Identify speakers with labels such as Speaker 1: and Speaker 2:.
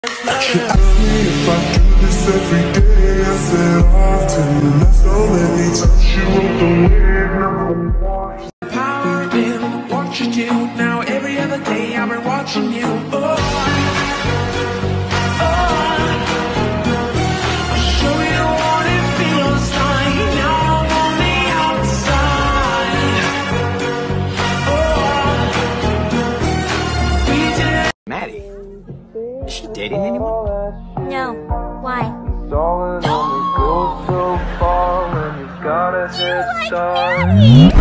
Speaker 1: She asked me if I do this every day. I said often, and that's so many times she wrote the wig number one. Power in what you do. Now every other day I've been watching you. Oh, I'll show you what it feels like. Now I'm on the outside. Oh, we did.
Speaker 2: Maddie, is she dating anyone?
Speaker 3: No. Why?
Speaker 1: Darling, only goes so far when you've got a head start.